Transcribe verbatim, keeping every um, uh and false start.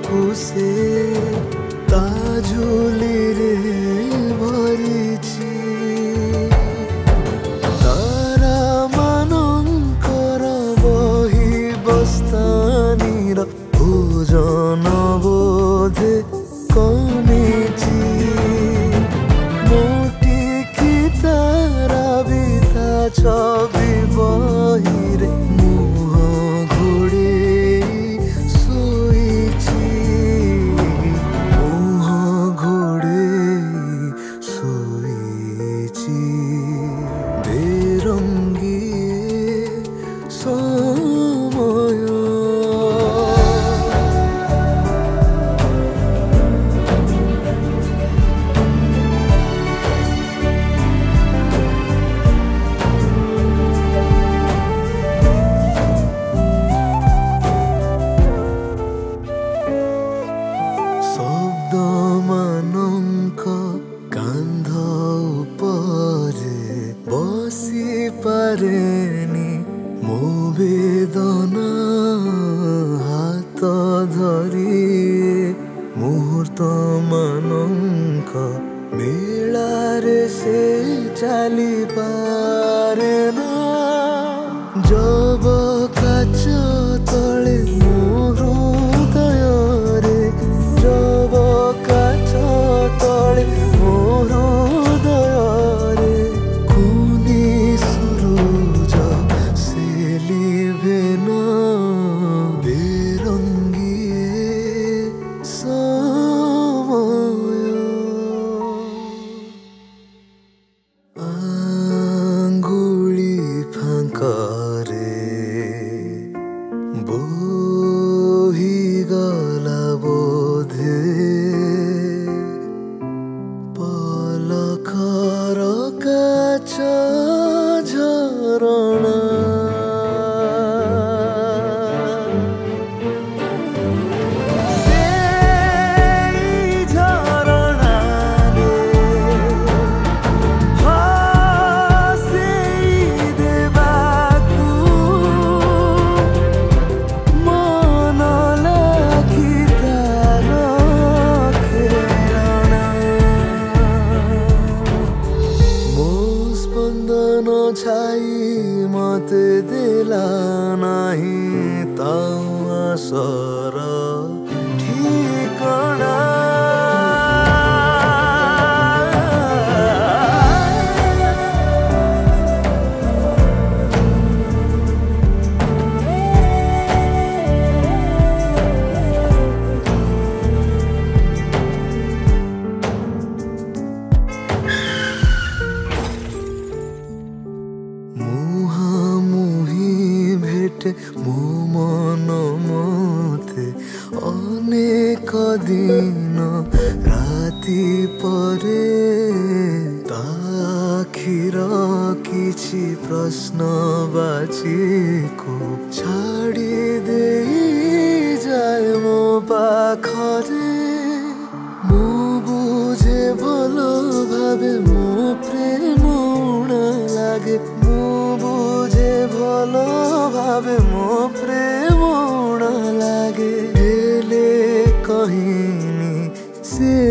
को से ता झोली रे भरिछि तारा मानंकर बही बस्तानीर भोजन बोधे कमिछि मोटी की तारा बिता छवि बहिरे मुह घोड़े सोइछि मुह घोड़े सोइछि बेरंगी समय शब्द मानंक कांध उपरे बसी पारेनी मो वेदना हाथ धरी मुहूर्त मानंक मेलारे से चली पारे ना जब काच तले मोर हृदय जब काच तले मोर हृदय कुनी सुरुज से लिभेना बेरंगी समय आंगुली फांकारे बोही गला बोधे पलखर काच झरणा सेई झरणारे हसेई देबाकू मन लागी तार खेलना मो स्पंदन छाई मते देला नाही ताऊ आसर ठिकाना मुहामुही भेटे मो मन मते अनेक दिन राति परे ताखिर किछि प्रश्न बाजीको छाड़ी दे जाए मो पाखरे मो बुझे भलो भावे मो प्रेम उणा लागे मो बुझे भलो भावे मो प्रेम उणा लागे हेले कहिनी से